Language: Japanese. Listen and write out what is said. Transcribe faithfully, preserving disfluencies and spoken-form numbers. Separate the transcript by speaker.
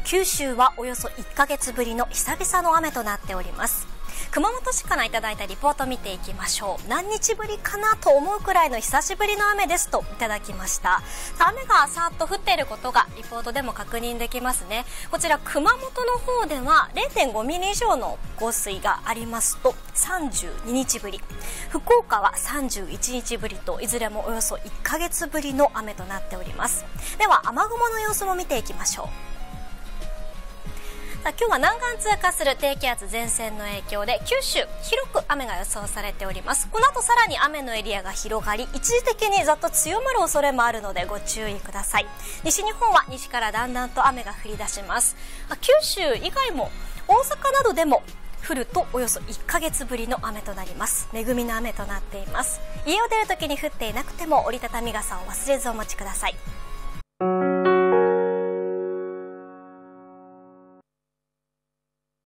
Speaker 1: 九州はおよそいっかげつぶりの久々の雨となっております。熊本市からいただいたリポートを見ていきましょう。何日ぶりかなと思うくらいの久しぶりの雨ですといただきました。雨がさーっと降っていることがリポートでも確認できますね。こちら熊本の方では れいてんごミリ以上の降水がありますとさんじゅうににちぶり、福岡はさんじゅういちにちぶりといずれもおよそいっかげつぶりの雨となっております。では雨雲の様子も見ていきましょう。さあ今日は南岸通過する低気圧前線の影響で九州広く雨が予想されております。この後さらに雨のエリアが広がり、一時的にざっと強まる恐れもあるのでご注意ください。西日本は西からだんだんと雨が降り出します。九州以外も大阪などでも降るとおよそいっかげつぶりの雨となります。恵みの雨となっています。家を出るときに降っていなくても折りたたみ傘を忘れずお持ちください。